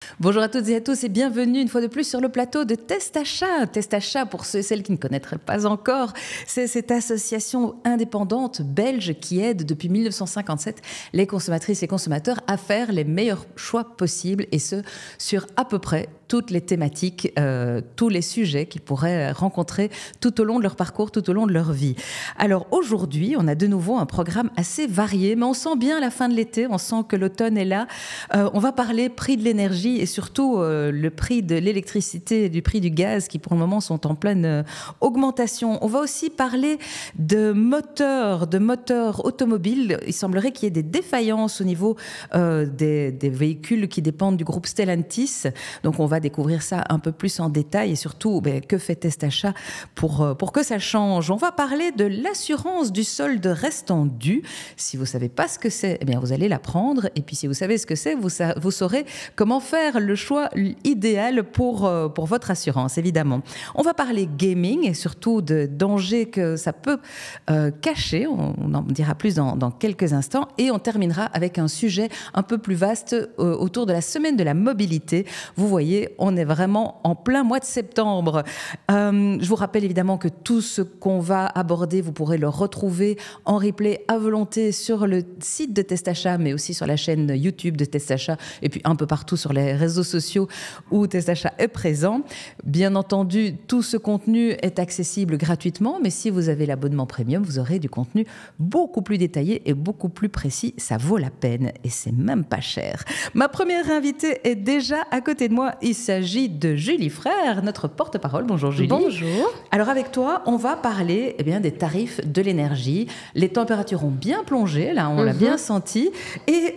Bonjour à toutes et à tous et bienvenue une fois de plus sur le plateau de Test Achat. Test Achat, pour ceux et celles qui ne connaîtraient pas encore, c'est cette association indépendante belge qui aide depuis 1957 les consommatrices et consommateurs à faire les meilleurs choix possibles et ce, sur à peu près toutes les thématiques, tous les sujets qu'ils pourraient rencontrer tout au long de leur parcours, tout au long de leur vie. Alors aujourd'hui, on a de nouveau un programme assez varié, mais on sent bien la fin de l'été, on sent que l'automne est là. On va parler prix de l'énergie et surtout le prix de l'électricité et du prix du gaz qui pour le moment sont en pleine augmentation. On va aussi parler de moteurs automobiles. Il semblerait qu'il y ait des défaillances au niveau des véhicules qui dépendent du groupe Stellantis. Donc on va découvrir ça un peu plus en détail et surtout que fait Test Achat pour que ça change. On va parler de l'assurance du solde restant dû. Si vous ne savez pas ce que c'est, eh bien vous allez l'apprendre. Et puis si vous savez ce que c'est, vous saurez comment faire le choix idéal pour votre assurance, évidemment. On va parler gaming et surtout de dangers que ça peut cacher. On en dira plus dans quelques instants. Et on terminera avec un sujet un peu plus vaste autour de la semaine de la mobilité. Vous voyez, on est vraiment en plein mois de septembre. Je vous rappelle évidemment que tout ce qu'on va aborder, vous pourrez le retrouver en replay à volonté sur le site de Test Achat, mais aussi sur la chaîne YouTube de Test Achat et puis un peu partout sur les réseaux sociaux où Test Achat est présent. Bien entendu, tout ce contenu est accessible gratuitement, mais si vous avez l'abonnement premium, vous aurez du contenu beaucoup plus détaillé et beaucoup plus précis. Ça vaut la peine et c'est même pas cher. Ma première invitée est déjà à côté de moi. Il s'agit de Julie Frère, notre porte-parole. Bonjour Julie. Bonjour. Alors avec toi, on va parler des tarifs de l'énergie. Les températures ont bien plongé, là, on l'a bien senti. Et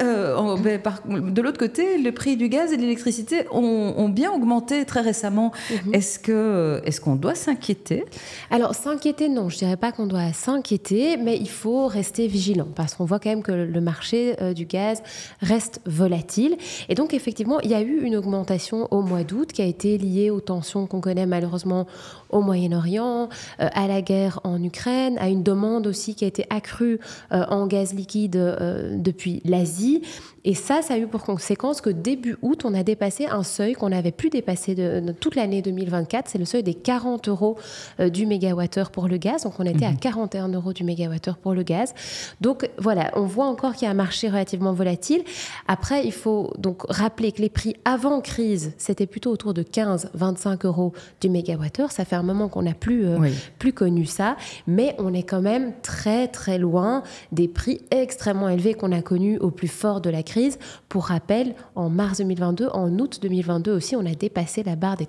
de l'autre côté, le prix du gaz et de l'électricité ont bien augmenté très récemment. Est-ce qu'on doit s'inquiéter ? Alors s'inquiéter, non, je dirais pas qu'on doit s'inquiéter, mais il faut rester vigilant parce qu'on voit quand même que le marché du gaz reste volatile. Et donc effectivement, il y a eu une augmentation au mois d'août qui a été liée aux tensions qu'on connaît malheureusement au Moyen-Orient, à la guerre en Ukraine, à une demande aussi qui a été accrue en gaz liquide depuis l'Asie. Et ça a eu pour conséquence que début août, on a dépassé un seuil qu'on n'avait plus dépassé de toute l'année 2024. C'est le seuil des 40 € du mégawattheure pour le gaz. Donc on était à 41 € du mégawattheure pour le gaz. Donc voilà, on voit encore qu'il y a un marché relativement volatile. Après, il faut donc rappeler que les prix avant crise, c'était plutôt autour de 15-25 € du mégawattheure. Ça fait un moment qu'on n'a plus connu ça. Mais on est quand même très très loin des prix extrêmement élevés qu'on a connus au plus fort de la crise. Pour rappel, en mars 2022, en août 2022 aussi, on a dépassé la barre des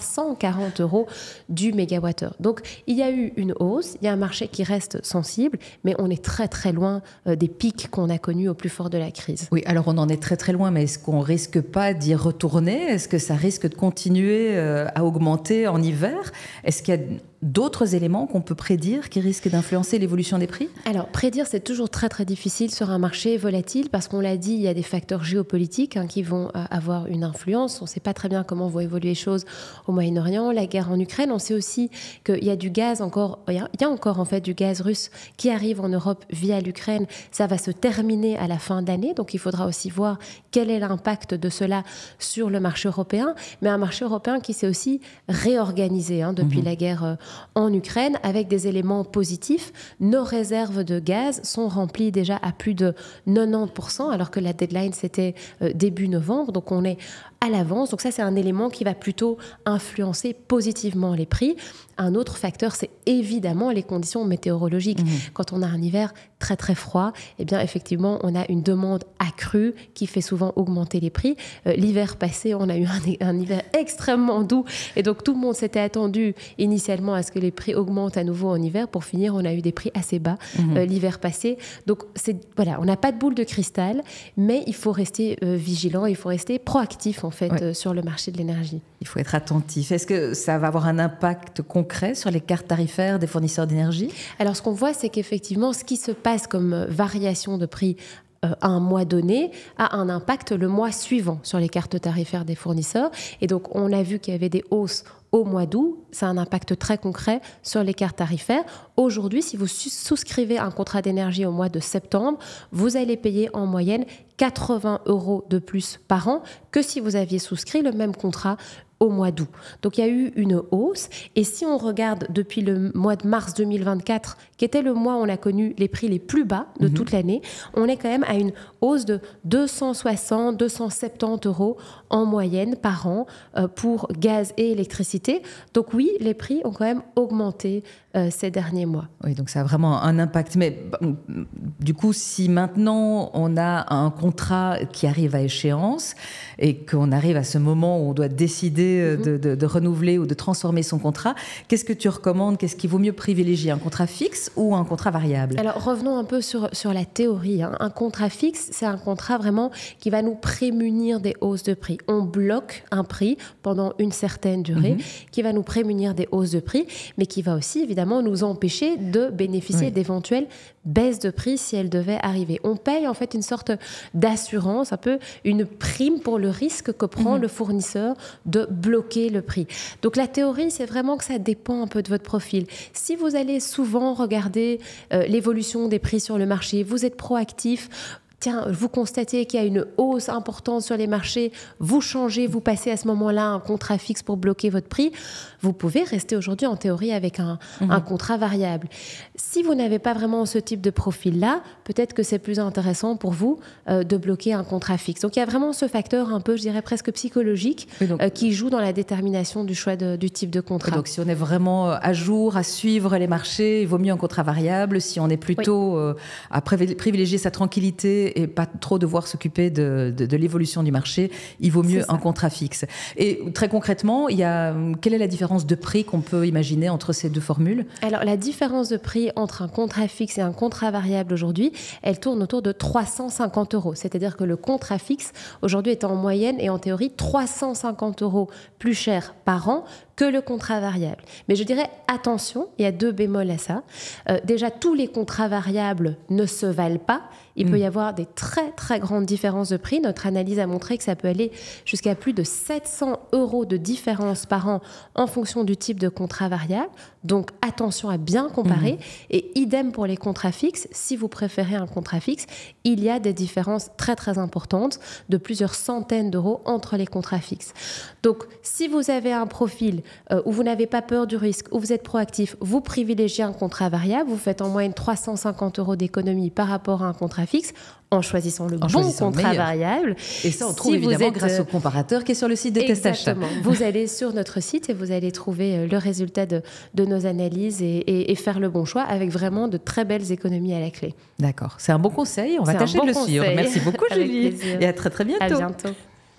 340 € du mégawattheure. Donc, il y a eu une hausse, il y a un marché qui reste sensible, mais on est très très loin des pics qu'on a connus au plus fort de la crise. Oui, alors on en est très très loin, mais est-ce qu'on risque pas d'y retourner ? Est-ce que ça risque de continuer à augmenter en hiver ? Est-ce qu'il y a d'autres éléments qu'on peut prédire qui risquent d'influencer l'évolution des prix ? Alors, prédire, c'est toujours très, très difficile sur un marché volatile parce qu'on l'a dit, il y a des facteurs géopolitiques qui vont avoir une influence. On ne sait pas très bien comment vont évoluer les choses au Moyen-Orient, la guerre en Ukraine. On sait aussi qu'il y a du gaz encore, il y a encore en fait du gaz russe qui arrive en Europe via l'Ukraine. Ça va se terminer à la fin d'année, donc il faudra aussi voir quel est l'impact de cela sur le marché européen. Mais un marché européen qui s'est aussi réorganisé depuis la guerre en Ukraine avec des éléments positifs. Nos réserves de gaz sont remplies déjà à plus de 90%, alors que la deadline, c'était début novembre. Donc, on est à l'avance. Donc ça, c'est un élément qui va plutôt influencer positivement les prix. Un autre facteur, c'est évidemment les conditions météorologiques. Quand on a un hiver très très froid, eh bien effectivement, on a une demande accrue qui fait souvent augmenter les prix. L'hiver passé, on a eu un hiver extrêmement doux et donc tout le monde s'était attendu initialement à ce que les prix augmentent à nouveau en hiver. Pour finir, on a eu des prix assez bas l'hiver passé. Donc voilà, on n'a pas de boule de cristal, mais il faut rester vigilant, il faut rester proactif en fait sur le marché de l'énergie. Il faut être attentif. Est-ce que ça va avoir un impact concret sur les cartes tarifaires des fournisseurs d'énergie ? Alors, ce qu'on voit, c'est qu'effectivement, ce qui se passe comme variation de prix un mois donné a un impact le mois suivant sur les cartes tarifaires des fournisseurs. Et donc, on a vu qu'il y avait des hausses au mois d'août. Ça a un impact très concret sur les cartes tarifaires. Aujourd'hui, si vous souscrivez un contrat d'énergie au mois de septembre, vous allez payer en moyenne 80 € de plus par an que si vous aviez souscrit le même contrat au mois d'août. Donc il y a eu une hausse. Et si on regarde depuis le mois de mars 2024, qui était le mois où on a connu les prix les plus bas de toute l'année, on est quand même à une hausse de 260, 270 € en moyenne par an pour gaz et électricité. Donc oui, les prix ont quand même augmenté ces derniers mois. Oui, donc ça a vraiment un impact. Mais du coup, si maintenant on a un contrat qui arrive à échéance et qu'on arrive à ce moment où on doit décider de renouveler ou de transformer son contrat, qu'est-ce que tu recommandes? Qu'est-ce qu'il vaut mieux privilégier, un contrat fixe ou un contrat variable? Alors revenons un peu sur la théorie. Un contrat fixe, c'est un contrat vraiment qui va nous prémunir des hausses de prix. On bloque un prix pendant une certaine durée qui va nous prémunir des hausses de prix, mais qui va aussi évidemment nous empêcher de bénéficier d'éventuelles baisses de prix si elles devaient arriver. On paye en fait une sorte d'assurance, un peu une prime pour le risque que prend le fournisseur de bloquer le prix. Donc la théorie, c'est vraiment que ça dépend un peu de votre profil. Si vous allez souvent regarder l'évolution des prix sur le marché, vous êtes proactif, vous constatez qu'il y a une hausse importante sur les marchés, vous changez, vous passez à ce moment-là un contrat fixe pour bloquer votre prix, vous pouvez rester aujourd'hui en théorie avec un contrat variable. Si vous n'avez pas vraiment ce type de profil-là, peut-être que c'est plus intéressant pour vous de bloquer un contrat fixe. Donc il y a vraiment ce facteur un peu, je dirais presque psychologique, qui joue dans la détermination du choix du type de contrat. Donc si on est vraiment à jour, à suivre les marchés, il vaut mieux un contrat variable. Si on est plutôt à privilégier sa tranquillité et pas trop devoir s'occuper de l'évolution du marché, il vaut mieux un contrat fixe. Et très concrètement, quelle est la différence de prix qu'on peut imaginer entre ces deux formules? Alors la différence de prix entre un contrat fixe et un contrat variable aujourd'hui, elle tourne autour de 350 €. C'est-à-dire que le contrat fixe aujourd'hui est en moyenne et en théorie 350 € plus cher par an que le contrat variable. Mais je dirais attention, il y a 2 bémols à ça. Déjà, tous les contrats variables ne se valent pas. Il peut y avoir des très très grandes différences de prix. Notre analyse a montré que ça peut aller jusqu'à plus de 700 € de différence par an en fonction du type de contrat variable. Donc attention à bien comparer. Et idem pour les contrats fixes. Si vous préférez un contrat fixe, il y a des différences très très importantes de plusieurs centaines d'euros entre les contrats fixes. Donc si vous avez un profil où vous n'avez pas peur du risque, où vous êtes proactif, vous privilégiez un contrat variable, vous faites en moyenne 350 € d'économie par rapport à un contrat fixe en choisissant le bon contrat variable. Et ça, on trouve évidemment grâce au comparateur qui est sur le site de Testachat. Exactement. Vous allez sur notre site et vous allez trouver le résultat de nos analyses et faire le bon choix avec vraiment de très belles économies à la clé. D'accord. C'est un bon conseil. On va tâcher de le suivre. Merci beaucoup, Julie. Et à très très bientôt. À bientôt.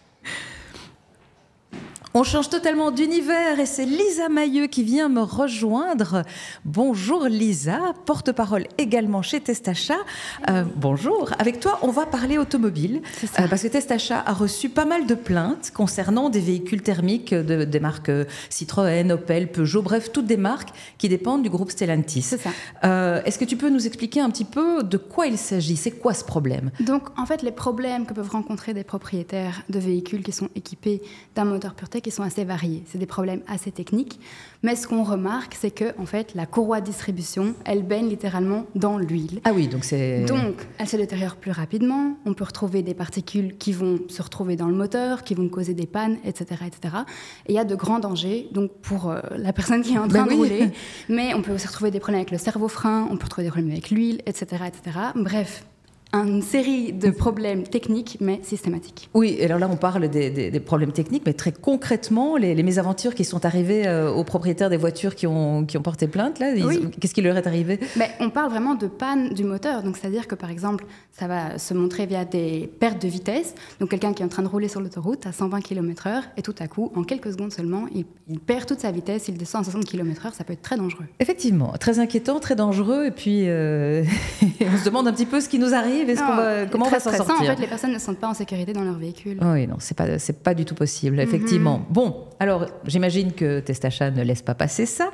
On change totalement d'univers et c'est Lisa Mailleux qui vient me rejoindre. Bonjour Lisa, porte-parole également chez Testachat. Bonjour. Avec toi, on va parler automobile parce que Testachat a reçu pas mal de plaintes concernant des véhicules thermiques des marques Citroën, Opel, Peugeot, bref, toutes des marques qui dépendent du groupe Stellantis. C'est ça. Est-ce que tu peux nous expliquer un petit peu de quoi il s'agit? C'est quoi ce problème? Donc, en fait, les problèmes que peuvent rencontrer des propriétaires de véhicules qui sont équipés d'un moteur PureTech, qui sont assez variés. C'est des problèmes assez techniques. Mais ce qu'on remarque, c'est que en fait, la courroie de distribution, elle baigne littéralement dans l'huile. Ah oui, donc c'est... Donc, elle se détériore plus rapidement. On peut retrouver des particules qui vont se retrouver dans le moteur, qui vont causer des pannes, etc., etc. Et il y a de grands dangers donc pour la personne qui est en train de rouler. Mais on peut aussi retrouver des problèmes avec le cerveau-frein, on peut retrouver des problèmes avec l'huile, etc., etc. Bref, une série de problèmes techniques, mais systématiques. Oui, et alors là, on parle des problèmes techniques, mais très concrètement, les mésaventures qui sont arrivées aux propriétaires des voitures qui ont porté plainte, là, qu'est-ce qui leur est arrivé? On parle vraiment de panne du moteur. Donc, c'est-à-dire que, par exemple, ça va se montrer via des pertes de vitesse. Donc, quelqu'un qui est en train de rouler sur l'autoroute à 120 km/h, et tout à coup, en quelques secondes seulement, il perd toute sa vitesse, il descend à 60 km/h, ça peut être très dangereux. Effectivement, très inquiétant, très dangereux, et puis on se demande un petit peu ce qui nous arrive arrive et comment on va s'en sortir. En fait, les personnes ne se sentent pas en sécurité dans leur véhicule. Oui, non, c'est pas du tout possible, effectivement. Bon, alors, j'imagine que Testachat ne laisse pas passer ça.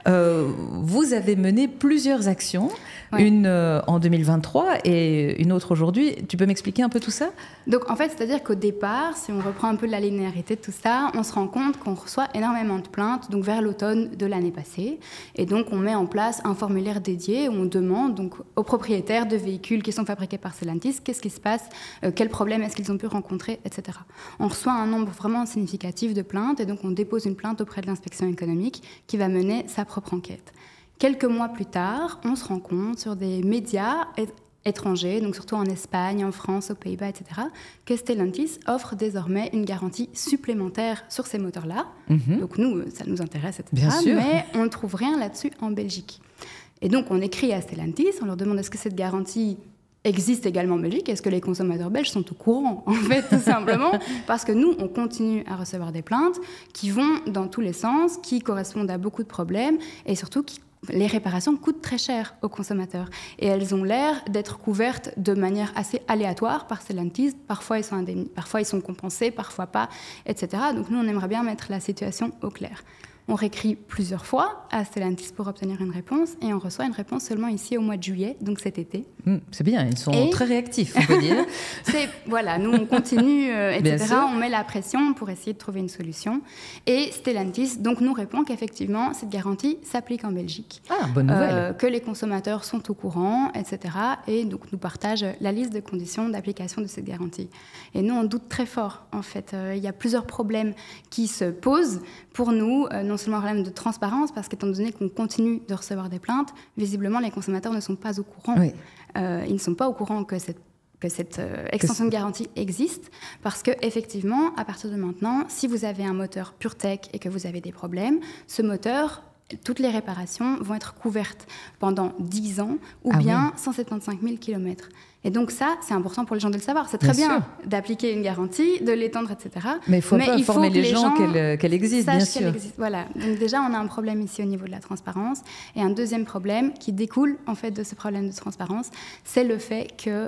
Vous avez mené plusieurs actions, une en 2023 et une autre aujourd'hui. Tu peux m'expliquer un peu tout ça ? Donc, en fait, c'est-à-dire qu'au départ, si on reprend un peu la linéarité de tout ça, on se rend compte qu'on reçoit énormément de plaintes donc vers l'automne de l'année passée. Et donc, on met en place un formulaire dédié où on demande donc, aux propriétaires de véhicules qui sont fabriqués par Stellantis qu'est-ce qui se passe, quels problèmes est-ce qu'ils ont pu rencontrer, etc. On reçoit un nombre vraiment significatif de plaintes et donc on dépose une plainte auprès de l'inspection économique qui va mener sa propre enquête. Quelques mois plus tard, on se rend compte sur des médias étrangers, donc surtout en Espagne, en France, aux Pays-Bas, etc., que Stellantis offre désormais une garantie supplémentaire sur ces moteurs-là. Donc nous, ça nous intéresse, etc. Bien sûr. Mais on ne trouve rien là-dessus en Belgique. Et donc on écrit à Stellantis, on leur demande est-ce que cette garantie existe également en Belgique, est-ce que les consommateurs belges sont au courant, en fait, tout simplement, parce que nous, on continue à recevoir des plaintes qui vont dans tous les sens, qui correspondent à beaucoup de problèmes, et surtout, les réparations coûtent très cher aux consommateurs. Et elles ont l'air d'être couvertes de manière assez aléatoire par Stellantis. Parfois, ils sont compensés, parfois pas, etc. Donc nous, on aimerait bien mettre la situation au clair. On réécrit plusieurs fois à Stellantis pour obtenir une réponse et on reçoit une réponse seulement ici au mois de juillet, donc cet été. C'est bien, ils sont très réactifs, on peut dire. Voilà, nous on continue, etc. On met la pression pour essayer de trouver une solution. Et Stellantis donc, nous répond qu'effectivement, cette garantie s'applique en Belgique. Ah, bonne nouvelle. Que les consommateurs sont au courant, etc. Et donc nous partage la liste de conditions d'application de cette garantie. Et nous, on doute très fort, en fait. Il y a plusieurs problèmes qui se posent pour nous, non seulement un problème de transparence, parce qu'étant donné qu'on continue de recevoir des plaintes, visiblement, les consommateurs ne sont pas au courant. Oui. Ils ne sont pas au courant que cette extension de garantie existe, parce qu'effectivement, à partir de maintenant, si vous avez un moteur PureTech et que vous avez des problèmes, ce moteur, toutes les réparations vont être couvertes pendant 10 ans ou bien 175 000 km. Et donc ça, c'est important pour les gens de le savoir. C'est très bien d'appliquer une garantie, de l'étendre, etc. Mais il faut informer les gens qu'elle existe, bien sûr. Voilà. Donc déjà, on a un problème ici au niveau de la transparence. Et un deuxième problème qui découle en fait de ce problème de transparence, c'est le fait que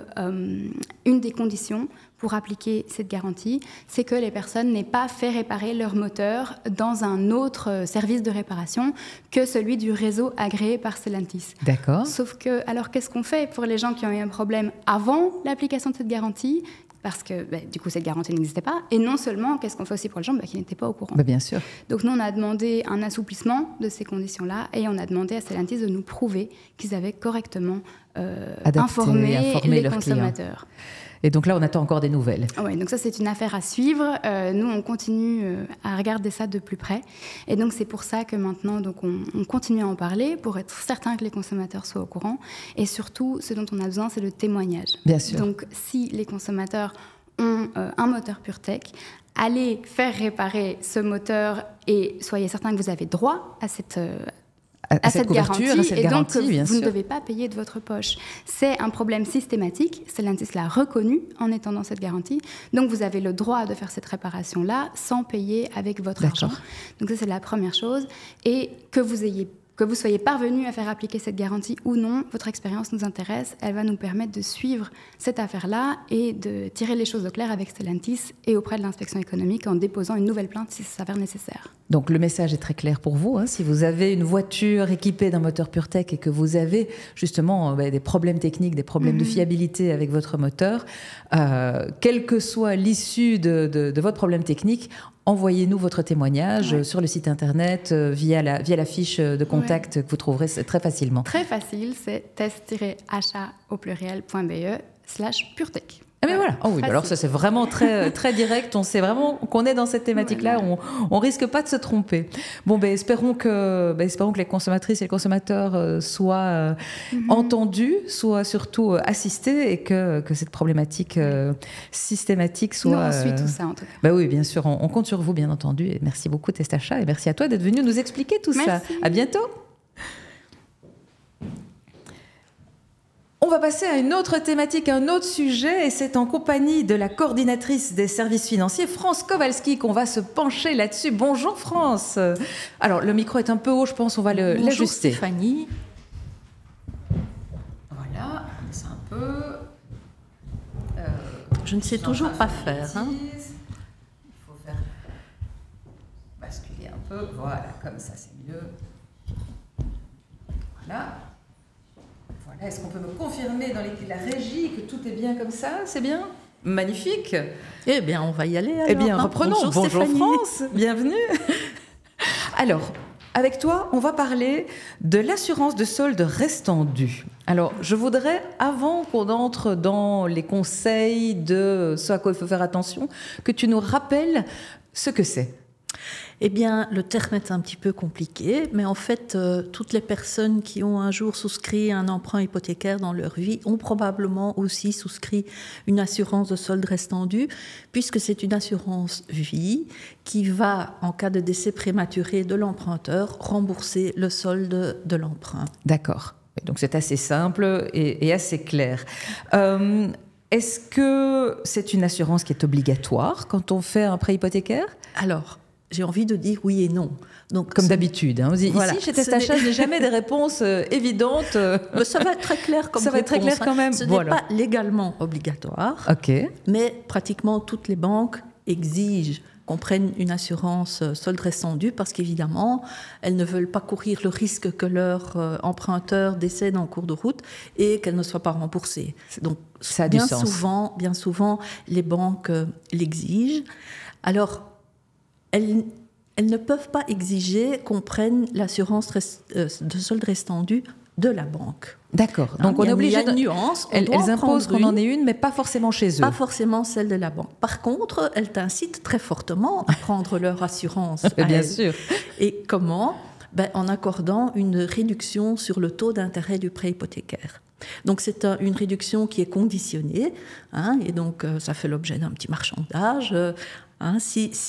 une des conditions pour appliquer cette garantie, c'est que les personnes n'aient pas fait réparer leur moteur dans un autre service de réparation que celui du réseau agréé par Stellantis. D'accord. Sauf que, alors qu'est-ce qu'on fait pour les gens qui ont eu un problème avant l'application de cette garantie ? Parce que, du coup, cette garantie n'existait pas. Et non seulement, qu'est-ce qu'on fait aussi pour les gens qui n'étaient pas au courant ? Bien sûr. Donc nous, on a demandé un assouplissement de ces conditions-là et on a demandé à Stellantis de nous prouver qu'ils avaient correctement informé les consommateurs. Et donc là, on attend encore des nouvelles. Oui, donc ça, c'est une affaire à suivre. Nous, on continue à regarder ça de plus près. Et donc, c'est pour ça que maintenant, donc, on continue à en parler pour être certain que les consommateurs soient au courant. Et surtout, ce dont on a besoin, c'est le témoignage. Bien sûr. Donc, si les consommateurs ont un moteur PureTech, allez faire réparer ce moteur et soyez certain que vous avez droit à cette garantie, et donc vous ne devez pas payer de votre poche. C'est un problème systématique, Stellantis l'a reconnu en étendant cette garantie, donc vous avez le droit de faire cette réparation-là sans payer avec votre argent. Donc ça, c'est la première chose, et que vous soyez parvenu à faire appliquer cette garantie ou non, votre expérience nous intéresse. Elle va nous permettre de suivre cette affaire-là et de tirer les choses au clair avec Stellantis et auprès de l'inspection économique en déposant une nouvelle plainte si ça s'avère nécessaire. Donc le message est très clair pour vous. Si vous avez une voiture équipée d'un moteur PureTech et que vous avez justement des problèmes techniques, des problèmes de fiabilité avec votre moteur, quelle que soit l'issue de votre problème technique, envoyez-nous votre témoignage sur le site internet, via la fiche de contact que vous trouverez très facilement. Très facile, c'est test-achat.be/PureTech. Ah mais voilà. Oh oui, alors ça c'est vraiment très très direct. On sait vraiment qu'on est dans cette thématique-là. On risque pas de se tromper. Bon, espérons que les consommatrices et les consommateurs soient entendus, soient surtout assistés et que cette problématique systématique soit. Nous on suit tout ça en tout cas. Oui, bien sûr, on compte sur vous bien entendu. Et merci beaucoup Testachat et merci à toi d'être venu nous expliquer tout ça. À bientôt. On va passer à une autre thématique, un autre sujet, et c'est en compagnie de la coordinatrice des services financiers, France Kowalski, qu'on va se pencher là-dessus. Bonjour France. Alors, le micro est un peu haut, je pense, on va l'ajuster. Bonjour Stéphanie. Voilà, c'est un peu... je ne sais toujours pas faire. Hein. Il faut faire basculer un peu. Voilà, comme ça, c'est mieux. Voilà. Voilà. Est-ce qu'on peut me confirmer dans la régie que tout est bien comme ça? C'est bien? Magnifique. Eh bien, on va y aller alors. Eh bien, reprenons. Bonjour Stéphanie. France, bienvenue. Alors, avec toi, on va parler de l'assurance de solde restant dû. Alors, je voudrais, avant qu'on entre dans les conseils de ce à quoi il faut faire attention, que tu nous rappelles ce que c'est. Eh bien, le terme est un petit peu compliqué, mais en fait, toutes les personnes qui ont un jour souscrit un emprunt hypothécaire dans leur vie ont probablement aussi souscrit une assurance de solde restant dû, puisque c'est une assurance vie qui va, en cas de décès prématuré de l'emprunteur, rembourser le solde de l'emprunt. D'accord. Donc, c'est assez simple et assez clair. Est-ce que c'est une assurance qui est obligatoire quand on fait un prêt hypothécaire? Alors, j'ai envie de dire oui et non. Donc, comme d'habitude. Hein. Voilà, ici, chez Testachat, je n'ai jamais des réponses évidentes. Mais ça va être très clair comme ça va être très clair quand même. Ce n'est pas légalement obligatoire, mais pratiquement toutes les banques exigent qu'on prenne une assurance solde restant dû parce qu'évidemment, elles ne veulent pas courir le risque que leur emprunteur décède en cours de route et qu'elle ne soit pas remboursée. Donc, ça a du sens. Bien souvent, les banques l'exigent. Alors, elles ne peuvent pas exiger qu'on prenne l'assurance de solde restant dû de la banque. D'accord. Donc on est obligé de nuance. Elles imposent qu'on en ait une, mais pas forcément chez eux. Pas forcément celle de la banque. Par contre, elles t'incitent très fortement à prendre leur assurance. Bien sûr. Et comment? En accordant une réduction sur le taux d'intérêt du prêt hypothécaire. Donc c'est une réduction qui est conditionnée, hein, et donc ça fait l'objet d'un petit marchandage. Hein,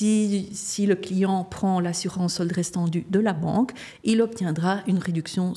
si le client prend l'assurance solde restant dû de la banque, il obtiendra une réduction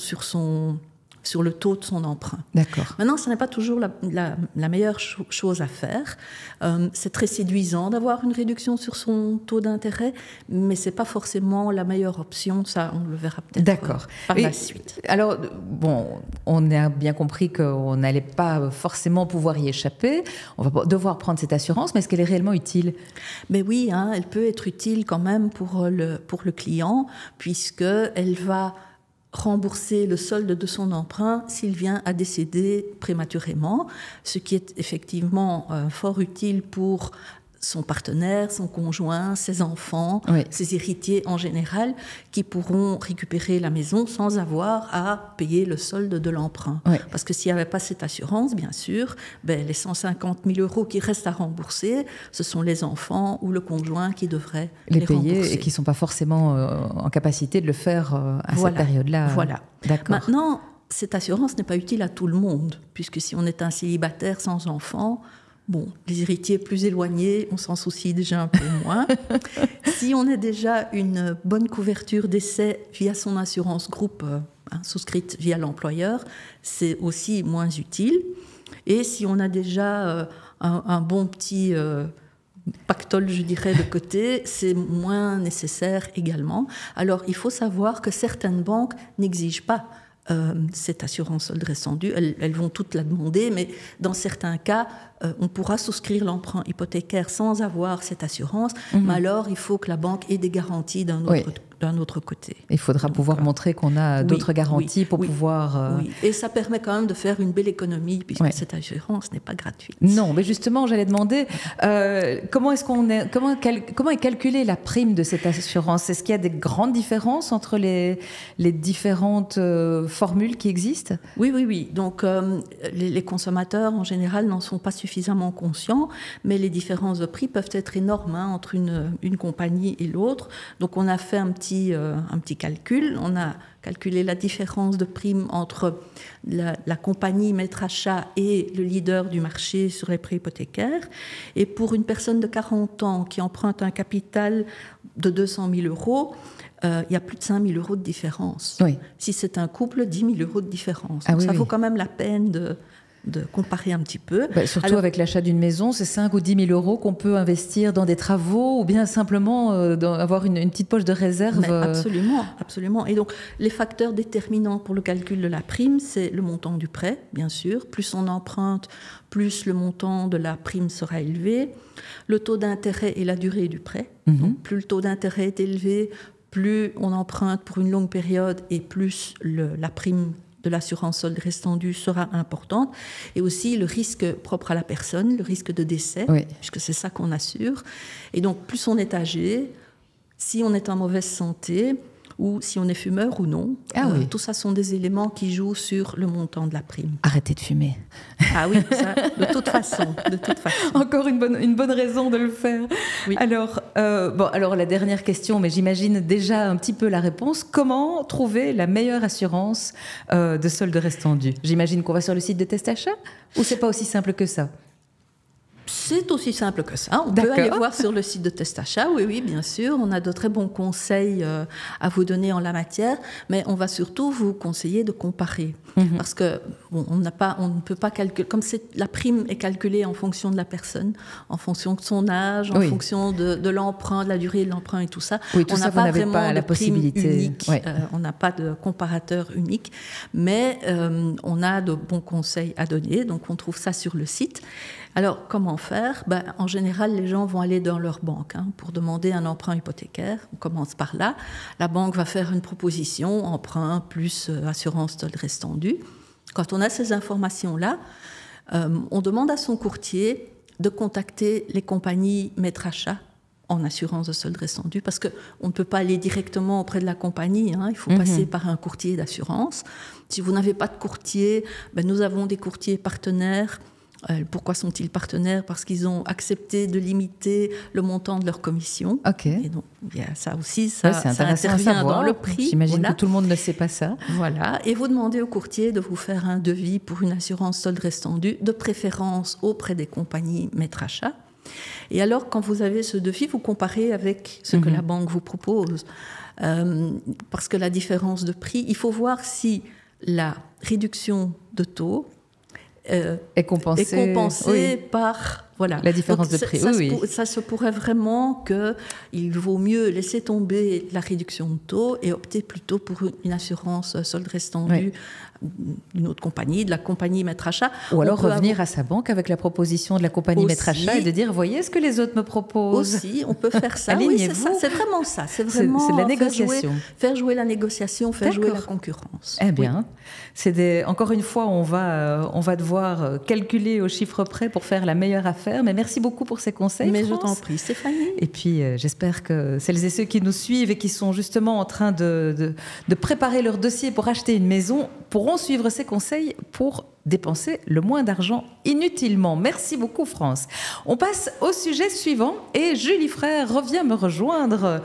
sur le taux de son emprunt. D'accord. Maintenant, ce n'est pas toujours la meilleure chose à faire. C'est très séduisant d'avoir une réduction sur son taux d'intérêt, mais ce n'est pas forcément la meilleure option. Ça, on le verra peut-être par la suite. Alors, bon, on a bien compris qu'on n'allait pas forcément pouvoir y échapper. On va devoir prendre cette assurance, mais est-ce qu'elle est réellement utile? Mais oui, hein, elle peut être utile quand même pour le client, puisqu'elle va rembourser le solde de son emprunt s'il vient à décéder prématurément, ce qui est effectivement fort utile pour son partenaire, son conjoint, ses enfants, ses héritiers en général, qui pourront récupérer la maison sans avoir à payer le solde de l'emprunt. Parce que s'il n'y avait pas cette assurance, bien sûr, les 150 000 € qui restent à rembourser, ce sont les enfants ou le conjoint qui devraient les payer rembourser. Et qui ne sont pas forcément en capacité de le faire à cette période-là. Voilà. D'accord. Maintenant, cette assurance n'est pas utile à tout le monde, puisque si on est un célibataire sans enfant, bon, les héritiers plus éloignés, on s'en soucie déjà un peu moins. Si on a déjà une bonne couverture décès via son assurance groupe, souscrite via l'employeur, c'est aussi moins utile. Et si on a déjà un bon petit pactole, je dirais, de côté, c'est moins nécessaire également. Alors, il faut savoir que certaines banques n'exigent pas cette assurance solde restant dû, elles vont toutes la demander, mais dans certains cas, on pourra souscrire l'emprunt hypothécaire sans avoir cette assurance, mais alors il faut que la banque ait des garanties d'un autre côté. Il faudra pouvoir montrer qu'on a d'autres garanties pour pouvoir... Oui, et ça permet quand même de faire une belle économie, puisque cette assurance n'est pas gratuite. Non, mais justement, j'allais demander, comment est calculée la prime de cette assurance? Est-ce qu'il y a des grandes différences entre les différentes formules qui existent? Oui. Donc, les consommateurs, en général, n'en sont pas suffisamment conscients, mais les différences de prix peuvent être énormes entre une compagnie et l'autre. Donc, on a fait un petit calcul. On a calculé la différence de prime entre la compagnie maître achat et le leader du marché sur les prêts hypothécaires. Et pour une personne de 40 ans qui emprunte un capital de 200 000 €, il y a plus de 5 000 € de différence. Si c'est un couple, 10 000 € de différence. Donc ça vaut quand même la peine de comparer un petit peu. Surtout avec l'achat d'une maison, c'est 5 ou 10 000 euros qu'on peut investir dans des travaux ou bien simplement avoir une petite poche de réserve. Absolument, absolument. Et donc, les facteurs déterminants pour le calcul de la prime, c'est le montant du prêt, bien sûr. Plus on emprunte, plus le montant de la prime sera élevé. Le taux d'intérêt et la durée du prêt. Donc, plus le taux d'intérêt est élevé, plus on emprunte pour une longue période et plus la prime de l'assurance solde restant dû sera importante, et aussi le risque propre à la personne, le risque de décès, puisque c'est ça qu'on assure. Et donc, plus on est âgé, si on est en mauvaise santé, ou si on est fumeur ou non, tout ça sont des éléments qui jouent sur le montant de la prime. Arrêtez de fumer. Ah oui, ça, de toute façon. Encore une bonne raison de le faire. Oui. Alors la dernière question, mais j'imagine déjà un petit peu la réponse. Comment trouver la meilleure assurance de solde restant dû? J'imagine qu'on va sur le site de Testachat, ou c'est pas aussi simple que ça? C'est aussi simple que ça. On peut aller voir sur le site de Testachat. Oui, bien sûr. On a de très bons conseils à vous donner en la matière, mais on va surtout vous conseiller de comparer. Parce que on ne peut pas calculer, comme la prime est calculée en fonction de la personne, en fonction de son âge, en fonction de l'emprunt, de la durée de l'emprunt et tout ça. Oui, tout on n'a pas vraiment la possibilité unique. On n'a pas de comparateur unique, mais on a de bons conseils à donner. Donc, on trouve ça sur le site. Alors, comment faire? En général, les gens vont aller dans leur banque pour demander un emprunt hypothécaire. On commence par là. La banque va faire une proposition, emprunt plus assurance solde restant dû. Quand on a ces informations-là, on demande à son courtier de contacter les compagnies maîtres achats en assurance de solde restant dû, parce qu'on ne peut pas aller directement auprès de la compagnie, il faut passer par un courtier d'assurance. Si vous n'avez pas de courtier, nous avons des courtiers partenaires. Pourquoi sont-ils partenaires? Parce qu'ils ont accepté de limiter le montant de leur commission. Et donc, ça aussi, ça intervient dans le prix. J'imagine que tout le monde ne sait pas ça. Voilà. Et vous demandez au courtier de vous faire un devis pour une assurance solde restant dû, de préférence auprès des compagnies maîtres achats. Et alors, quand vous avez ce devis, vous comparez avec ce que la banque vous propose. Parce que la différence de prix, il faut voir si la réduction de taux est compensée par la différence de prix. Ça se pourrait vraiment qu'il vaut mieux laisser tomber la réduction de taux et opter plutôt pour une assurance solde restant dû d'une autre compagnie, de la compagnie maître achat. Ou alors revenir à sa banque avec la proposition de la compagnie maître achat et de dire, voyez ce que les autres me proposent. Aussi, on peut faire ça. Alignez-vous. C'est vraiment ça. C'est vraiment de la négociation. Faire jouer la négociation, faire jouer la concurrence. Eh bien, encore une fois, on va devoir calculer au chiffre près pour faire la meilleure affaire. Mais merci beaucoup pour ces conseils, Mais France. je t'en prie, Stéphanie. Et puis, j'espère que celles et ceux qui nous suivent et qui sont justement en train de préparer leur dossier pour acheter une maison pourront suivre ces conseils pour dépenser le moins d'argent inutilement. Merci beaucoup, France. On passe au sujet suivant et Julie Frère revient me rejoindre.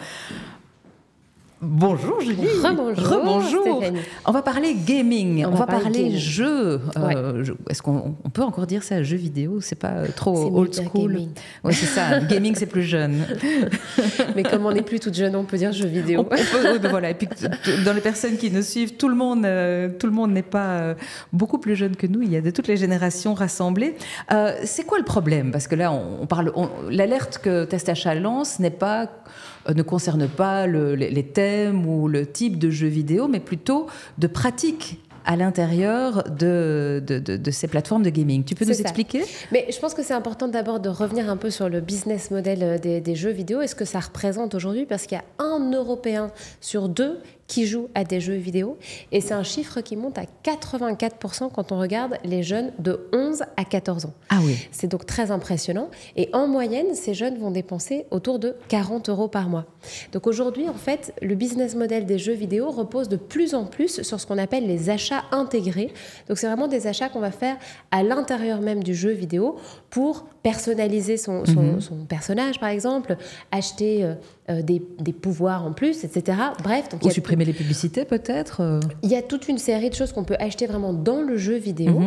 Bonjour Julie. Rebonjour. On va parler gaming, on va parler gaming. Jeux. Est-ce qu'on peut encore dire ça, jeux vidéo? C'est pas trop old school? Oui, c'est ça. Gaming, c'est plus jeune. Mais comme on n'est plus toute jeune, on peut dire jeux vidéo. Voilà. Et puis dans les personnes qui nous suivent, tout le monde n'est pas beaucoup plus jeune que nous. Il y a de toutes les générations rassemblées. C'est quoi le problème? Parce que là, l'alerte que Testachat lance ne concerne pas les thèmes ou le type de jeux vidéo, mais plutôt de pratiques à l'intérieur de ces plateformes de gaming. Tu peux nous expliquer? Mais je pense que c'est important d'abord de revenir un peu sur le business model des jeux vidéo et ce que ça représente aujourd'hui, parce qu'il y a 1 Européen sur 2 qui jouent à des jeux vidéo. Et c'est un chiffre qui monte à 84% quand on regarde les jeunes de 11 à 14 ans. Ah oui. C'est donc très impressionnant. Et en moyenne, ces jeunes vont dépenser autour de 40 € par mois. Donc aujourd'hui, en fait, le business model des jeux vidéo repose de plus en plus sur ce qu'on appelle les achats intégrés. Donc c'est vraiment des achats qu'on va faire à l'intérieur même du jeu vidéo pour personnaliser son personnage, par exemple, acheter des pouvoirs en plus, etc. Bref, donc ou supprimer les publicités peut-être. Il y a toute une série de choses qu'on peut acheter vraiment dans le jeu vidéo.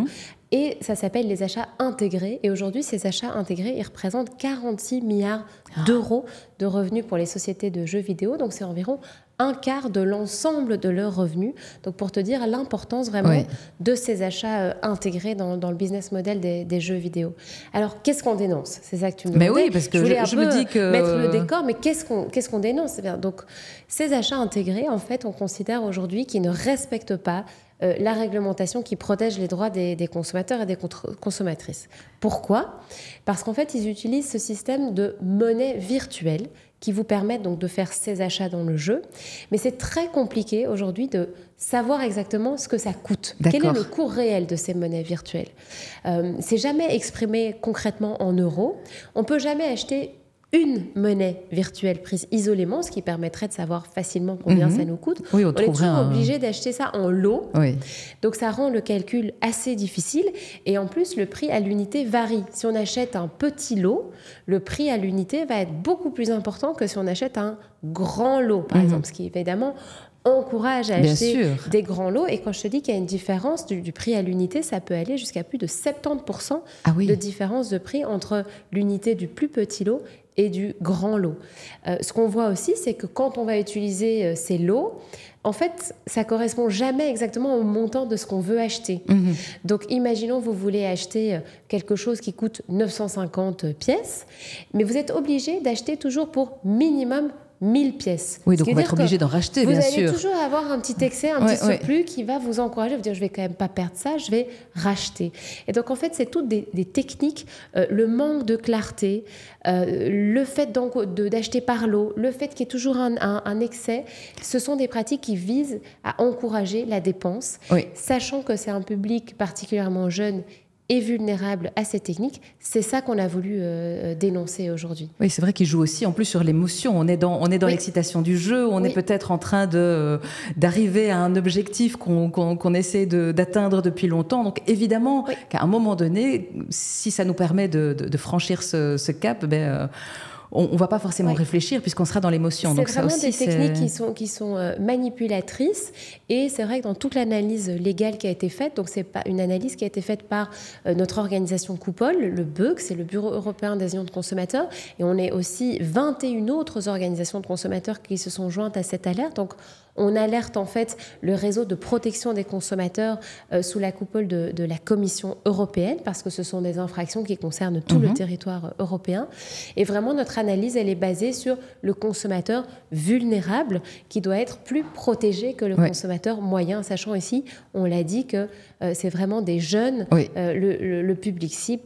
Et ça s'appelle les achats intégrés. Et aujourd'hui, ces achats intégrés, ils représentent 46 milliards d'euros de revenus pour les sociétés de jeux vidéo. Donc, c'est environ un quart de l'ensemble de leurs revenus. Donc, pour te dire l'importance vraiment de ces achats intégrés dans le business model des jeux vidéo. Alors, qu'est-ce qu'on dénonce? C'est ça que tu me demandais. Mais oui, parce que je me dis que... mettre le décor, mais qu'est-ce qu'on dénonce? Eh bien, donc, ces achats intégrés, en fait, on considère aujourd'hui qu'ils ne respectent pas la réglementation qui protège les droits des consommateurs et des consommatrices. Pourquoi? Parce qu'en fait, ils utilisent ce système de monnaie virtuelle qui vous permettent donc de faire ces achats dans le jeu. Mais c'est très compliqué aujourd'hui de savoir exactement ce que ça coûte. Quel est le coût réel de ces monnaies virtuelles? C'est jamais exprimé concrètement en euros. On peut jamais acheter une monnaie virtuelle prise isolément, ce qui permettrait de savoir facilement combien ça nous coûte. Oui, on est toujours obligé d'acheter ça en lot. Oui. Donc ça rend le calcul assez difficile. Et en plus, le prix à l'unité varie. Si on achète un petit lot, le prix à l'unité va être beaucoup plus important que si on achète un grand lot, par exemple, ce qui évidemment encourage à acheter des grands lots. Et quand je te dis qu'il y a une différence du prix à l'unité, ça peut aller jusqu'à plus de 70% de différence de prix entre l'unité du plus petit lot et du grand lot. Ce qu'on voit aussi, c'est que quand on va utiliser ces lots, en fait, ça correspond jamais exactement au montant de ce qu'on veut acheter. Donc, imaginons vous voulez acheter quelque chose qui coûte 950 pièces, mais vous êtes obligé d'acheter toujours pour minimum 1000 pièces. Oui, donc on va être obligé d'en racheter, bien sûr. Vous allez toujours avoir un petit excès, un petit surplus qui va vous encourager, vous dire je vais quand même pas perdre ça, je vais racheter. Et donc en fait, c'est toutes des techniques, le manque de clarté, le fait d'acheter par lot, le fait qu'il y ait toujours un excès, ce sont des pratiques qui visent à encourager la dépense, sachant que c'est un public particulièrement jeune et vulnérables à ces techniques. C'est ça qu'on a voulu dénoncer aujourd'hui. Oui, c'est vrai qu'il joue aussi en plus sur l'émotion. On est dans l'excitation du jeu, on est peut-être en train d'arriver à un objectif qu'on essaie d'atteindre depuis longtemps. Donc évidemment qu'à un moment donné, si ça nous permet de franchir ce cap, on ne va pas forcément réfléchir puisqu'on sera dans l'émotion. C'est vraiment des techniques qui sont manipulatrices, et c'est vrai que dans toute l'analyse légale qui a été faite, donc c'est pas une analyse qui a été faite par notre organisation Coupole, le BEUC, c'est le Bureau européen d'adhésion de consommateurs, et on est aussi 21 autres organisations de consommateurs qui se sont jointes à cette alerte. Donc on alerte en fait le réseau de protection des consommateurs sous la coupole de la Commission européenne, parce que ce sont des infractions qui concernent tout le territoire européen. Et vraiment, notre analyse, elle est basée sur le consommateur vulnérable qui doit être plus protégé que le consommateur moyen, sachant ici, on l'a dit, que c'est vraiment des jeunes, le public cible,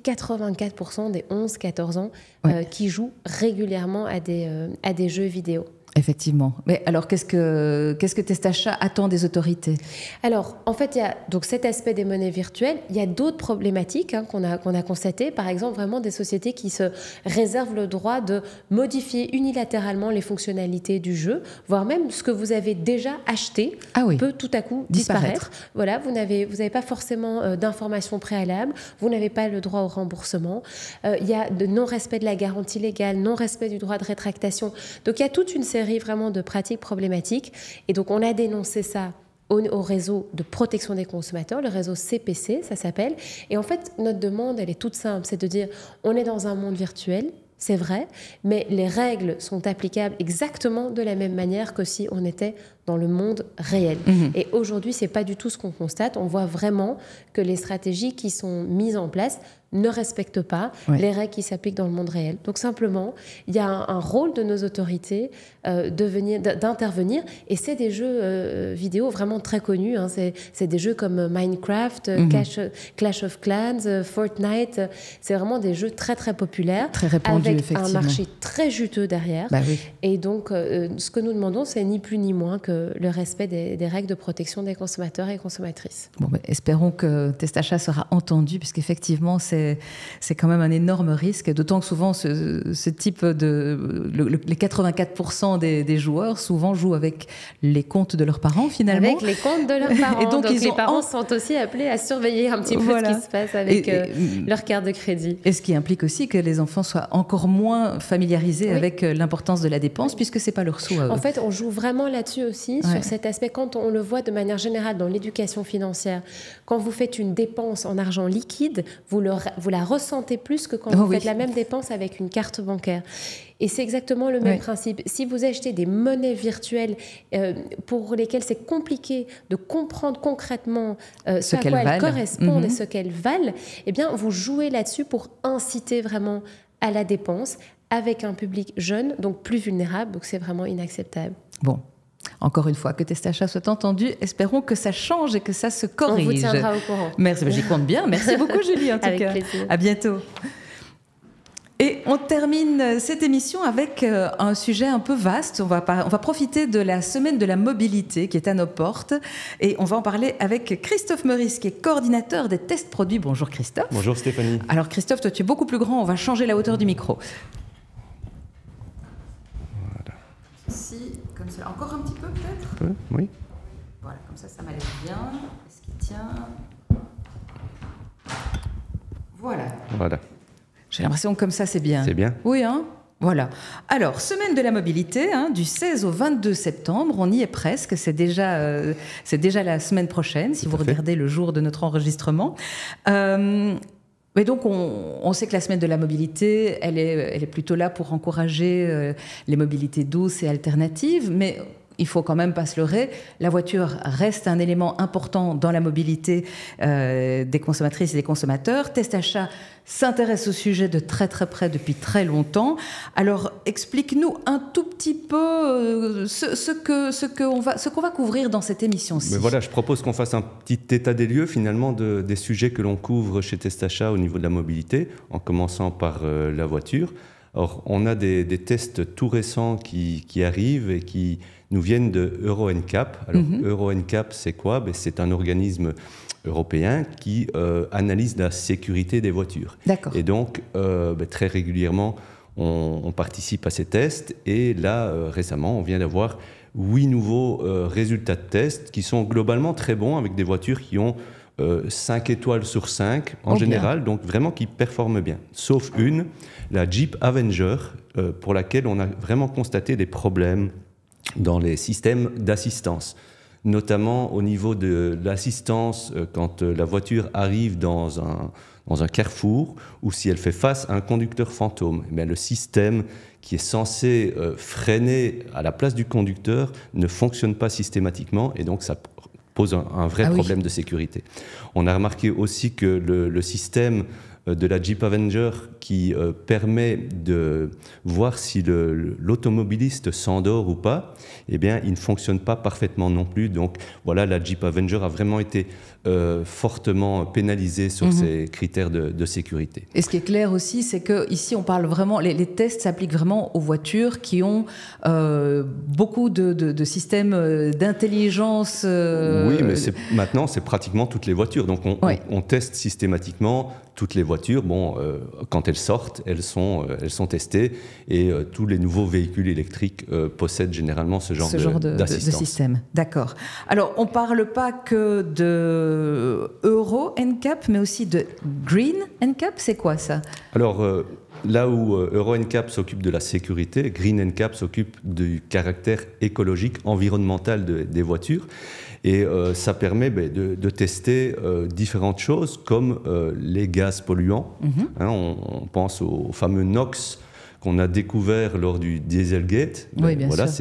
84% des 11-14 ans qui jouent régulièrement à des jeux vidéo. Effectivement. Mais alors, qu'est-ce que Testachat attend des autorités? Alors, en fait, il y a donc cet aspect des monnaies virtuelles. Il y a d'autres problématiques qu'on a constatées. Par exemple, vraiment des sociétés qui se réservent le droit de modifier unilatéralement les fonctionnalités du jeu, voire même ce que vous avez déjà acheté peut tout à coup disparaître. Voilà, vous n'avez pas forcément d'informations préalables, vous n'avez pas le droit au remboursement. Il y a de non-respect de la garantie légale, non-respect du droit de rétractation. Donc, il y a toute une série vraiment de pratiques problématiques. Et donc, on a dénoncé ça au réseau de protection des consommateurs, le réseau CPC, ça s'appelle. Et en fait, notre demande, elle est toute simple. C'est de dire, on est dans un monde virtuel, c'est vrai, mais les règles sont applicables exactement de la même manière que si on était dans le monde réel. Et aujourd'hui, c'est pas du tout ce qu'on constate. On voit vraiment que les stratégies qui sont mises en place ne respectent pas les règles qui s'appliquent dans le monde réel. Donc simplement, il y a un rôle de nos autorités d'intervenir, et c'est des jeux vidéo vraiment très connus. C'est des jeux comme Minecraft, Clash of Clans, Fortnite. C'est vraiment des jeux très très populaires, très répandus, avec un marché très juteux derrière. Et donc, ce que nous demandons, c'est ni plus ni moins que le respect des règles de protection des consommateurs et consommatrices. Bon, espérons que Testachat sera entendu, puisqu'effectivement, c'est quand même un énorme risque, d'autant que souvent, ce type les 84% des joueurs, souvent jouent avec les comptes de leurs parents, finalement. Avec les comptes de leurs parents. Et donc les parents sont aussi appelés à surveiller un petit peu ce qui se passe avec leur carte de crédit. Et ce qui implique aussi que les enfants soient encore moins familiarisés avec l'importance de la dépense, puisque ce n'est pas leur sou à eux. En fait, on joue vraiment là-dessus aussi. aussi sur cet aspect, quand on le voit de manière générale dans l'éducation financière, quand vous faites une dépense en argent liquide, vous la ressentez plus que quand vous faites la même dépense avec une carte bancaire. Et c'est exactement le même principe. Si vous achetez des monnaies virtuelles pour lesquelles c'est compliqué de comprendre concrètement ce à quoi elles correspondent et ce qu'elles valent, eh bien, vous jouez là-dessus pour inciter vraiment à la dépense avec un public jeune, donc plus vulnérable. Donc, c'est vraiment inacceptable. Bon. Encore une fois, que Testachat soit entendu. Espérons que ça change et que ça se corrige. On vous tiendra au courant. Merci, j'y compte bien. Merci beaucoup, Julie, en tout avec cas. plaisir. À bientôt. Et on termine cette émission avec un sujet un peu vaste. On va profiter de la semaine de la mobilité qui est à nos portes et on va en parler avec Christophe Meurice qui est coordinateur des tests produits. Bonjour Christophe. Bonjour Stéphanie. Alors Christophe, toi tu es beaucoup plus grand, on va changer la hauteur du micro. Voilà. Ici, comme ça. Encore un petit peu peut-être ? Oui. Voilà, comme ça m'allait bien. Est-ce qu'il tient ? Voilà. Voilà. J'ai l'impression que comme ça, c'est bien. C'est bien. Oui, hein ? Voilà. Alors, semaine de la mobilité, du 16 au 22 septembre, on y est presque. C'est déjà la semaine prochaine, si vous regardez le jour de notre enregistrement. Mais donc, on sait que la semaine de la mobilité, elle est plutôt là pour encourager les mobilités douces et alternatives, mais il faut quand même pas se leurrer, la voiture reste un élément important dans la mobilité des consommatrices et des consommateurs. Testachat s'intéresse au sujet de très très près depuis très longtemps. Alors explique-nous un tout petit peu ce qu'on va couvrir dans cette émission-ci. Mais voilà, je propose qu'on fasse un petit état des lieux finalement des sujets que l'on couvre chez Testachat au niveau de la mobilité, en commençant par la voiture. Or, on a des tests tout récents qui arrivent et qui nous viennent de Euro NCAP. Alors, Euro NCAP, c'est quoi ? C'est un organisme européen qui analyse la sécurité des voitures. D'accord. Et donc, très régulièrement, on participe à ces tests. Et là, récemment, on vient d'avoir 8 nouveaux résultats de tests qui sont globalement très bons avec des voitures qui ont 5 étoiles sur 5 en général, donc vraiment qui performent bien. Sauf une, la Jeep Avenger, pour laquelle on a vraiment constaté des problèmes dans les systèmes d'assistance, notamment au niveau de l'assistance quand la voiture arrive dans un carrefour ou si elle fait face à un conducteur fantôme. Eh bien, le système qui est censé freiner à la place du conducteur ne fonctionne pas systématiquement et donc ça pose un vrai problème de sécurité. On a remarqué aussi que le système de la Jeep Avenger qui permet de voir si l'automobiliste s'endort ou pas, eh bien, il ne fonctionne pas parfaitement non plus. Donc voilà, la Jeep Avenger a vraiment été fortement pénalisée sur ces critères de sécurité. Et ce qui est clair aussi, c'est qu'ici, on parle vraiment, les tests s'appliquent vraiment aux voitures qui ont beaucoup de systèmes d'intelligence. Oui, mais maintenant, c'est pratiquement toutes les voitures. Donc on teste systématiquement toutes les voitures. Bon, quand elles sortent, elles sont testées et tous les nouveaux véhicules électriques possèdent généralement ce genre de système. D'accord. Alors, on ne parle pas que de Euro NCAP, mais aussi de Green NCAP. C'est quoi ça ? Alors, là où Euro NCAP s'occupe de la sécurité, Green NCAP s'occupe du caractère écologique, environnemental des voitures. Et ça permet de tester différentes choses comme les gaz polluants. On pense aux fameux NOx qu'on a découvert lors du Dieselgate. Oui, bien sûr.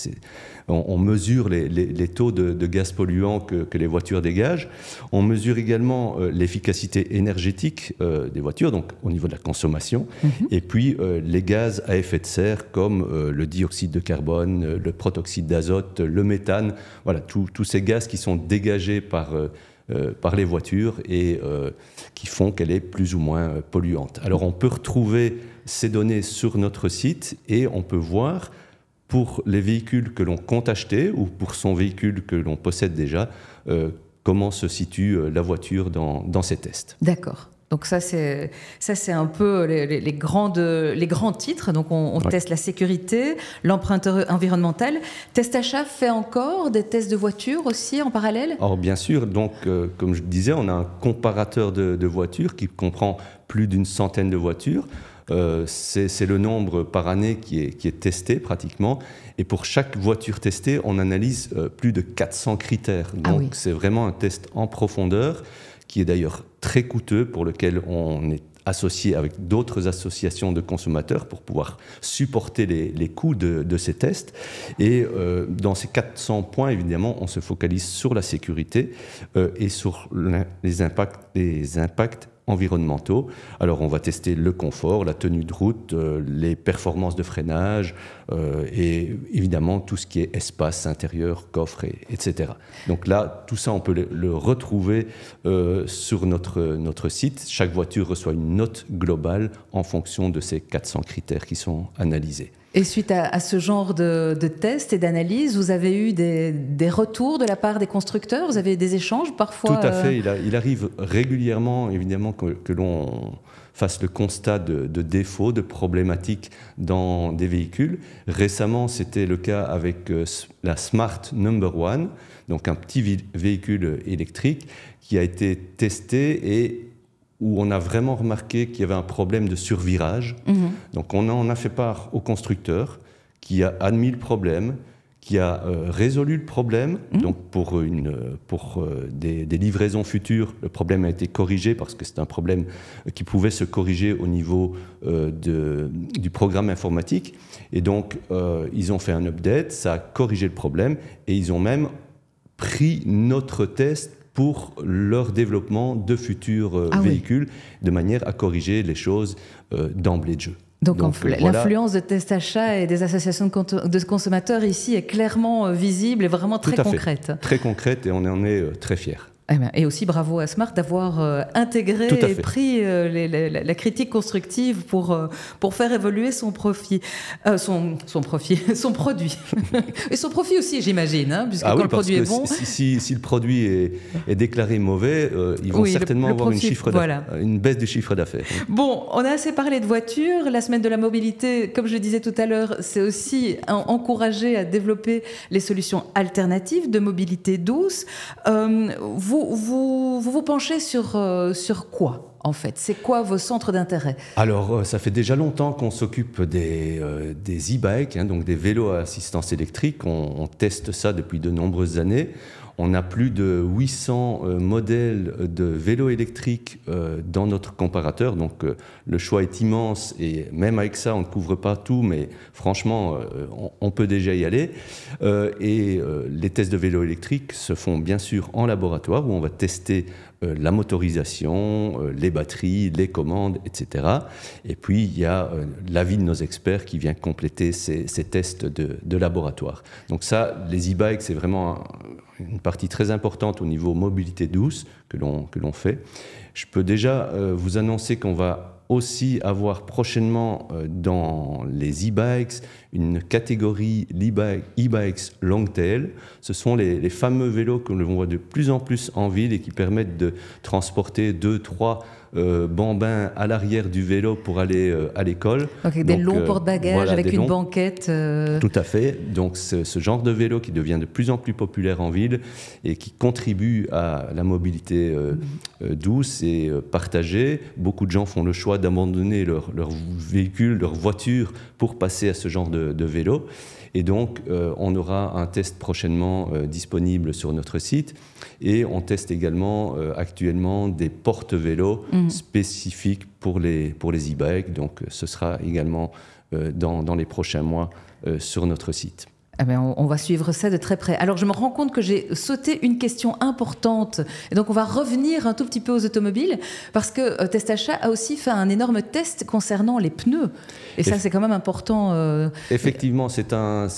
On mesure les taux de gaz polluants que les voitures dégagent. On mesure également l'efficacité énergétique des voitures, donc au niveau de la consommation. Et puis les gaz à effet de serre comme le dioxyde de carbone, le protoxyde d'azote, le méthane. Voilà, tous ces gaz qui sont dégagés par les voitures et qui font qu'elle est plus ou moins polluante. Alors on peut retrouver ces données sur notre site et on peut voir pour les véhicules que l'on compte acheter ou pour son véhicule que l'on possède déjà, comment se situe la voiture dans ces tests. D'accord. Donc ça c'est un peu les grands titres. Donc on teste la sécurité, l'empreinte environnementale. Testachat fait encore des tests de voitures aussi en parallèle ? Alors bien sûr, donc comme je disais, on a un comparateur de voitures qui comprend plus d'une centaine de voitures. C'est le nombre par année qui est testé pratiquement. Et pour chaque voiture testée, on analyse plus de 400 critères. Donc c'est vraiment un test en profondeur qui est d'ailleurs très coûteux, pour lequel on est associé avec d'autres associations de consommateurs pour pouvoir supporter les coûts de ces tests. Et dans ces 400 points, évidemment, on se focalise sur la sécurité et sur les impacts environnementaux. Alors on va tester le confort, la tenue de route, les performances de freinage et évidemment tout ce qui est espace intérieur, coffre, etc. Donc là, tout ça, on peut le retrouver sur notre site. Chaque voiture reçoit une note globale en fonction de ces 400 critères qui sont analysés. Et suite à ce genre de tests et d'analyses, vous avez eu des retours de la part des constructeurs? Vous avez des échanges parfois? Tout à fait. Il arrive régulièrement, évidemment, que l'on fasse le constat de défauts, de problématiques dans des véhicules. Récemment, c'était le cas avec la Smart No. 1, donc un petit véhicule électrique qui a été testé et où on a vraiment remarqué qu'il y avait un problème de survirage. Donc on en a fait part au constructeur qui a admis le problème, qui a résolu le problème. Donc pour des livraisons futures, le problème a été corrigé parce que c'est un problème qui pouvait se corriger au niveau du programme informatique. Et donc ils ont fait un update, ça a corrigé le problème et ils ont même pris notre test pour leur développement de futurs véhicules, de manière à corriger les choses d'emblée de jeu. Donc l'influence de Test Achat et des associations de consommateurs ici est clairement visible et vraiment très concrète. Très concrète, et on en est très fiers. Et aussi bravo à Smart d'avoir intégré et pris la critique constructive pour faire évoluer son produit. Et son profit aussi, j'imagine, hein, puisque quand le produit est bon... Si le produit est déclaré mauvais, ils vont certainement avoir une baisse du chiffre d'affaires. Bon, on a assez parlé de voitures. La semaine de la mobilité, comme je le disais tout à l'heure, c'est aussi encourager à développer les solutions alternatives de mobilité douce. Vous penchez sur quoi, en fait? C'est quoi vos centres d'intérêt? Alors, ça fait déjà longtemps qu'on s'occupe des e-bikes, hein, donc des vélos à assistance électrique. On teste ça depuis de nombreuses années. On a plus de 800 modèles de vélos électriques dans notre comparateur, donc le choix est immense et même avec ça, on ne couvre pas tout, mais franchement, on peut déjà y aller. Les tests de vélos électriques se font bien sûr en laboratoire où on va tester la motorisation, les batteries, les commandes, etc. Et puis, il y a l'avis de nos experts qui vient compléter ces tests de laboratoire. Donc ça, les e-bikes, c'est vraiment une partie très importante au niveau mobilité douce que l'on fait. Je peux déjà vous annoncer qu'on va aussi avoir prochainement dans les e-bikes une catégorie e-bikes long tail. Ce sont les fameux vélos que l'on voit de plus en plus en ville et qui permettent de transporter 2-3 bambins à l'arrière du vélo pour aller à l'école. Okay, des longs porte-bagages avec une banquette. Tout à fait. Donc ce genre de vélo qui devient de plus en plus populaire en ville et qui contribue à la mobilité douce et partagée. Beaucoup de gens font le choix d'abandonner leur véhicule, leur voiture pour passer à ce genre de vélo. Et donc, on aura un test prochainement disponible sur notre site. Et on teste également actuellement des porte-vélos spécifiques pour les e-bikes. Donc, ce sera également dans les prochains mois sur notre site. Eh bien, on va suivre ça de très près. Alors, je me rends compte que j'ai sauté une question importante. Et donc, on va revenir un tout petit peu aux automobiles, parce que Test Achat a aussi fait un énorme test concernant les pneus. Et ça, c'est quand même important. Effectivement, c'est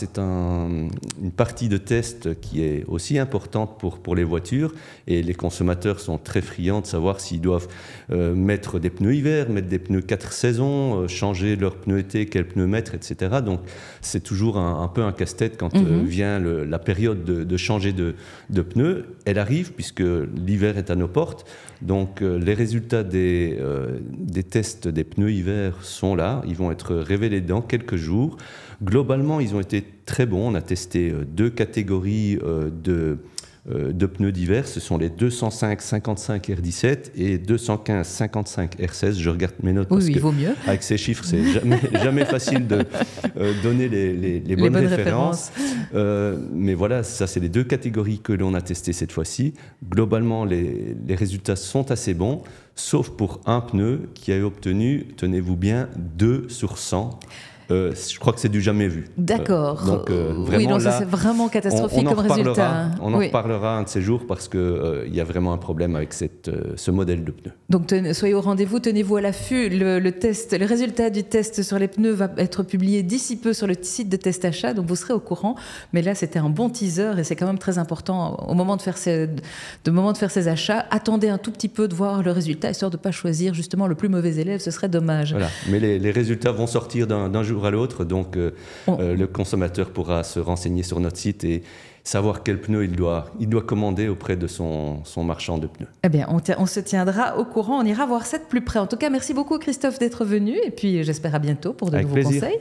une partie de test qui est aussi importante pour les voitures. Et les consommateurs sont très friands de savoir s'ils doivent mettre des pneus hiver, mettre des pneus 4 saisons, changer leurs pneus été, quels pneus mettre, etc. Donc, c'est toujours un peu un casse-tête quand vient la période de changer de pneus. Elle arrive puisque l'hiver est à nos portes. Donc les résultats des tests des pneus hiver sont là. Ils vont être révélés dans quelques jours. Globalement, ils ont été très bons. On a testé 2 catégories de pneus divers. Ce sont les 205-55 R17 et 215-55 R16. Je regarde mes notes parce il vaut mieux. Avec ces chiffres, c'est jamais facile de donner les bonnes références. Mais voilà, ça c'est les 2 catégories que l'on a testées cette fois-ci. Globalement, les résultats sont assez bons, sauf pour un pneu qui a obtenu, tenez-vous bien, 2 sur 100. Je crois que c'est du jamais vu. D'accord. Vraiment, donc ça c'est vraiment catastrophique comme résultat. On en reparlera un de ces jours parce qu'il y a vraiment un problème avec ce modèle de pneu. Donc soyez au rendez-vous, tenez-vous à l'affût. Le résultat du test sur les pneus va être publié d'ici peu sur le site de Test Achat, donc vous serez au courant. Mais là, c'était un bon teaser et c'est quand même très important au moment de faire ces achats. Attendez un tout petit peu de voir le résultat, histoire de ne pas choisir justement le plus mauvais élève, ce serait dommage. Voilà. Mais les résultats vont sortir d'un jour à l'autre, donc le consommateur pourra se renseigner sur notre site et savoir quel pneu il doit commander auprès de son marchand de pneus. Eh bien, on se tiendra au courant, on ira voir ça de plus près. En tout cas, merci beaucoup Christophe d'être venu et puis j'espère à bientôt pour de nouveaux conseils.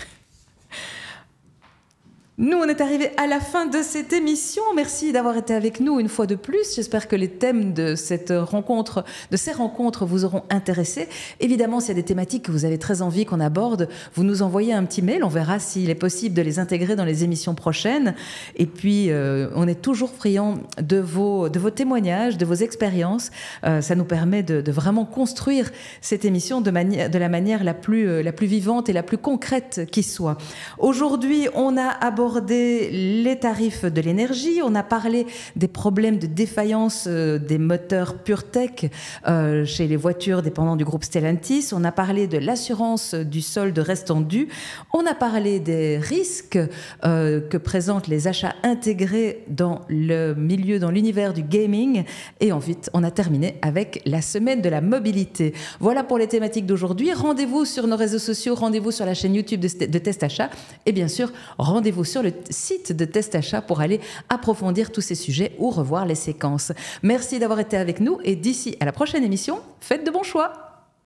Nous, on est arrivé à la fin de cette émission. Merci d'avoir été avec nous une fois de plus. J'espère que les thèmes de ces rencontres vous auront intéressé. Évidemment, s'il y a des thématiques que vous avez très envie qu'on aborde, vous nous envoyez un petit mail. On verra s'il est possible de les intégrer dans les émissions prochaines. Et puis, on est toujours friand de vos témoignages, de vos expériences. Ça nous permet de vraiment construire cette émission de la manière la plus vivante et la plus concrète qui soit. Aujourd'hui, on a abordé les tarifs de l'énergie, on a parlé des problèmes de défaillance des moteurs PureTech chez les voitures dépendant du groupe Stellantis, on a parlé de l'assurance du solde restant dû, on a parlé des risques que présentent les achats intégrés dans l'univers du gaming et ensuite on a terminé avec la semaine de la mobilité. Voilà pour les thématiques d'aujourd'hui. Rendez-vous sur nos réseaux sociaux, rendez-vous sur la chaîne YouTube de Test Achat et bien sûr rendez-vous sur le site de Test Achat pour aller approfondir tous ces sujets ou revoir les séquences. Merci d'avoir été avec nous et d'ici à la prochaine émission, faites de bons choix.